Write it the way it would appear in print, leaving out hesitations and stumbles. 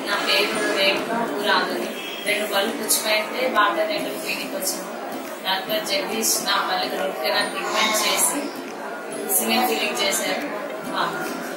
నా పేరు రేఖ, ఊరు ఆంధ్రని. 2 పళ్ళు పుచ్చిపోయితే పార్థ డెంటల్ క్లినిక్ వచ్చాను. డాక్టర్ జగదీష్ నా పళ్ళకి రూట్ కెనాల్ ట్రీట్మెంట్ చేసి సిమెంట్ ఫిల్లింగ్ చేశారు.